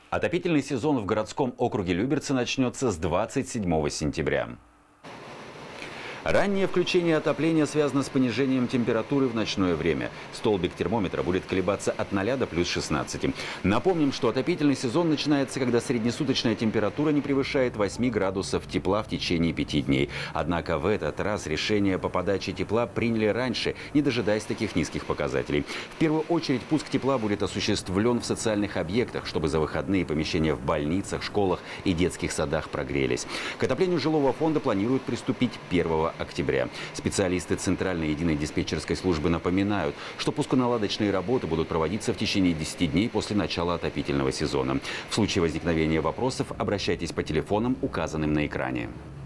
Отопительный сезон в городском округе Люберцы начнется с 27 сентября. Раннее включение отопления связано с понижением температуры в ночное время. Столбик термометра будет колебаться от 0 до плюс 16. Напомним, что отопительный сезон начинается, когда среднесуточная температура не превышает 8 градусов тепла в течение 5 дней. Однако в этот раз решение по подаче тепла приняли раньше, не дожидаясь таких низких показателей. В первую очередь пуск тепла будет осуществлен в социальных объектах, чтобы за выходные помещения в больницах, школах и детских садах прогрелись. К отоплению жилого фонда планируют приступить 1 октября. Специалисты Центральной единой диспетчерской службы напоминают, что пусконаладочные работы будут проводиться в течение 10 дней после начала отопительного сезона. В случае возникновения вопросов обращайтесь по телефонам, указанным на экране.